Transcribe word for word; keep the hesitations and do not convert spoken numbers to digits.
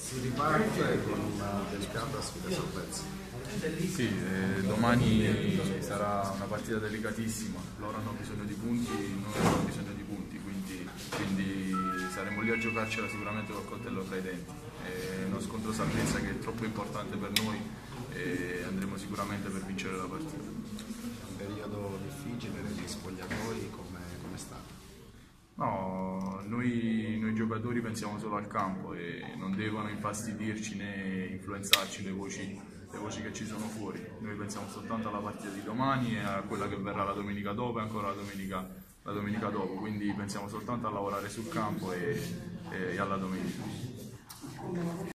Si riparte con una delicata sfida salvezza. Sì, eh, domani sarà una partita delicatissima, loro hanno bisogno di punti, noi abbiamo bisogno di punti, quindi, quindi saremo lì a giocarcela sicuramente col coltello tra i denti. È uno scontro salvezza che è troppo importante per noi e andremo sicuramente per vincere la partita. Un periodo difficile negli spogliatoi, come è stato? No, noi, noi giocatori pensiamo solo al campo e non devono infastidirci né influenzarci le voci, le voci che ci sono fuori. Noi pensiamo soltanto alla partita di domani e a quella che verrà la domenica dopo e ancora la domenica, la domenica dopo, quindi pensiamo soltanto a lavorare sul campo e, e alla domenica.